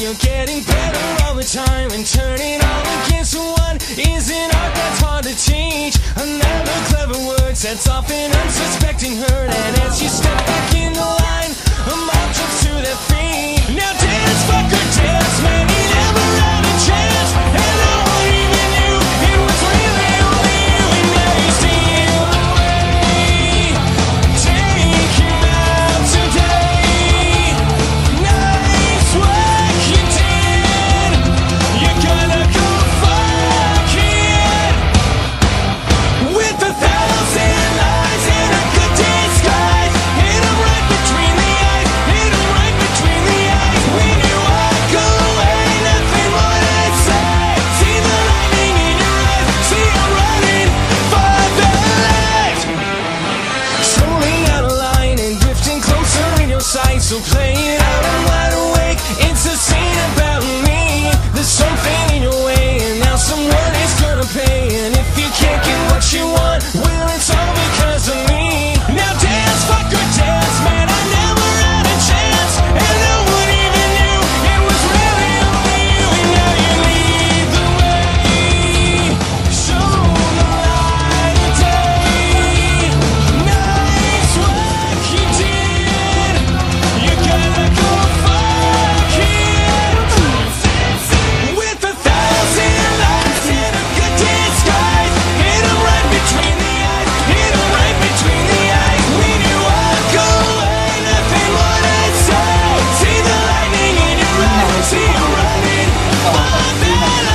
you're getting better all the time, and turning all against one is an art that's hard to teach. Another clever word sets off an unsuspecting herd, and as you step back in the line, a mob jumps to their feet. Now dance, fucker, dance, man, he never had a chance, and no one even knew it was really only you, and now you steal away. Take him out today. Nice work you did. You're gonna go fuck it. With 1,000 lies in a good disguise, hit him right between the eyes, hit him right between the eyes. When you walk away, nothing more to say. See the lightning in your eyes, see you running for the light. Strolling out of line and drifting closer in your sight, so play it out, I'm wide awake. It's a scene about me. There's something in your way, and now someone is gonna pay. And if you can't get what you want, well, it's all because of me. Now dance, fucker, dance, man, I never had a chance, and no one even knew it was really only you, and now you lead the way. Show the light of day. Nice work you did. You're gonna go fuck it. With 1,000 lies in a good disguise, hit 'em right between the eyes, hit 'em right between the eyes. When you walk away, nothing more to say. See the lightning in your eyes, see you running for the light.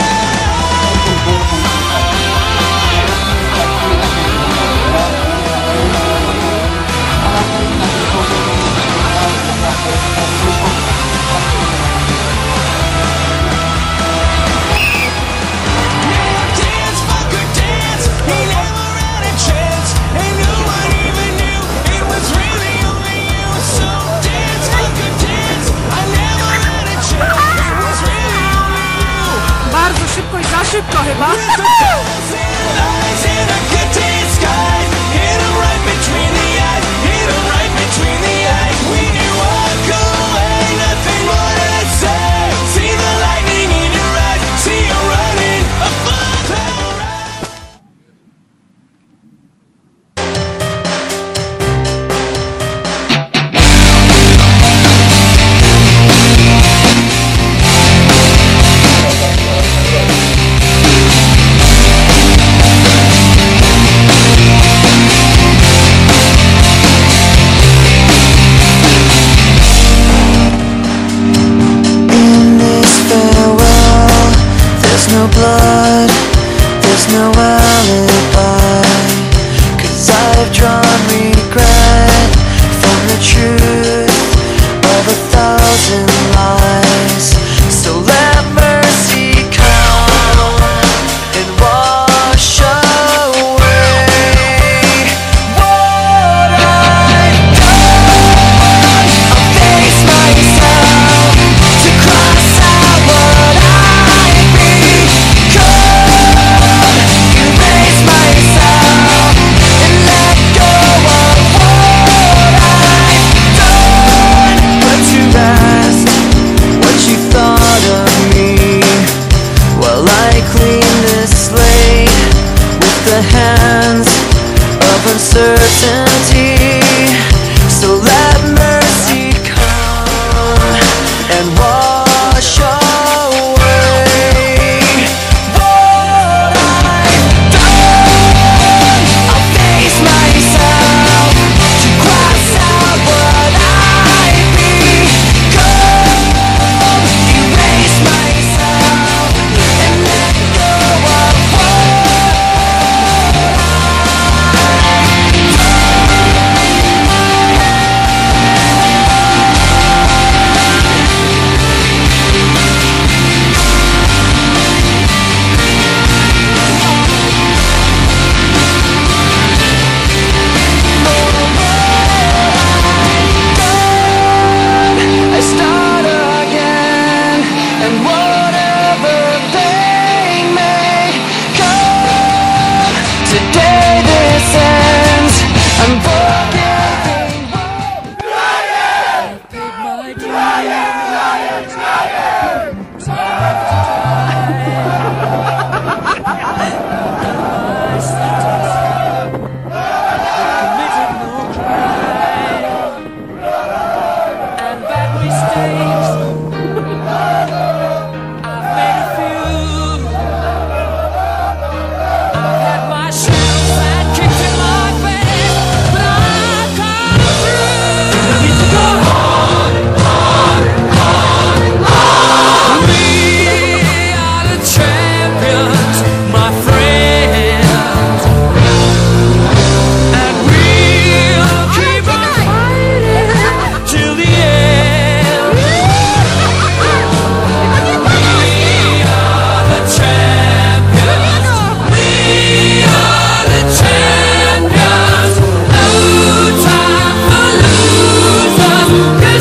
Now dance, fucker, dance. He never had a chance, and no one even knew it was really only you. So dance, fucker, dance. I never had a chance, it was really only you. Bardzo szybko i za szybko chyba. With 1,000 lies in a good disguise, hit 'em right between the eyes, hit 'em right between the eyes. When you walk away, nothing more to say. See the lightning in your eyes, see you running a further ride.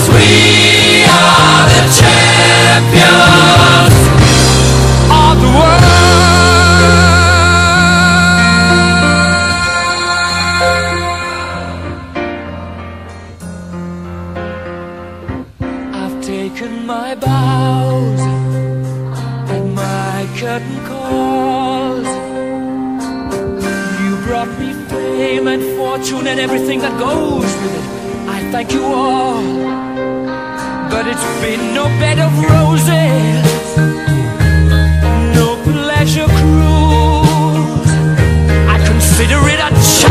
we are the champions of the world. I've taken my bows and my curtain calls. You brought me fame and fortune and everything that goes with it. I thank you all, but it's been no bed of roses, no pleasure cruise. I consider it a challenge.